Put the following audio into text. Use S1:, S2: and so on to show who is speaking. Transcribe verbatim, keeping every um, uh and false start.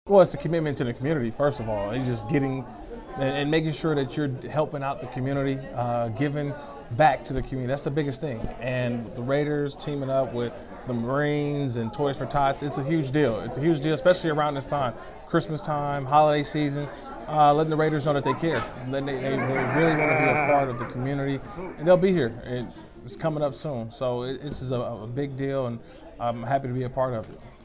S1: Well, it's a commitment to the community, first of all. It's just getting and, and making sure that you're helping out the community, uh, giving back to the community. That's the biggest thing. And the Raiders teaming up with the Marines and Toys for Tots, it's a huge deal. It's a huge deal, especially around this time, Christmas time, holiday season, uh, letting the Raiders know that they care. They, they, they really want to be a part of the community, and they'll be here. It, it's coming up soon. So it, this is a, a big deal, and I'm happy to be a part of it.